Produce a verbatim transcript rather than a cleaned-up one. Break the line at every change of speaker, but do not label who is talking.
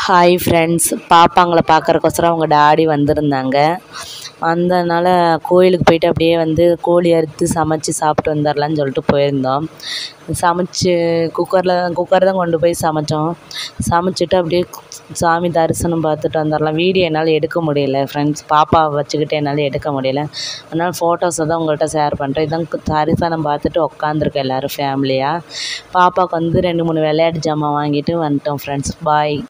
Hi friends, பாப்பாங்களை பார்க்குறக்கோசரம் அவங்க daddy வந்திருந்தாங்க. வந்ததுனால கோயிலுக்கு போயிட்டு அப்படியே வந்து கோழி அறுத்து சமைச்சு சாப்பிட்டு வந்துடலான்னு சொல்லிட்டு போயிருந்தோம். சமைச்சு குக்கரில் குக்கர் தான் கொண்டு போய் சமைச்சோம். சமைச்சிட்டு அப்படியே சாமி தரிசனம் பார்த்துட்டு வந்துடலாம். வீடியோ என்னால் எடுக்க முடியல ஃப்ரெண்ட்ஸ், பாப்பாவை வச்சுக்கிட்டு என்னால் எடுக்க முடியல. அதனால் ஃபோட்டோஸை தான் உங்கள்கிட்ட ஷேர் பண்ணுறேன். இதான் தரிசனம் பார்த்துட்டு உட்காந்துருக்கோம் எல்லோரும் ஃபேமிலியாக. பாப்பாவுக்கு வந்து ரெண்டு மூணு விளையாட்டு ஜாமான் வாங்கிட்டு வந்துட்டோம் ஃப்ரெண்ட்ஸ். பாய்.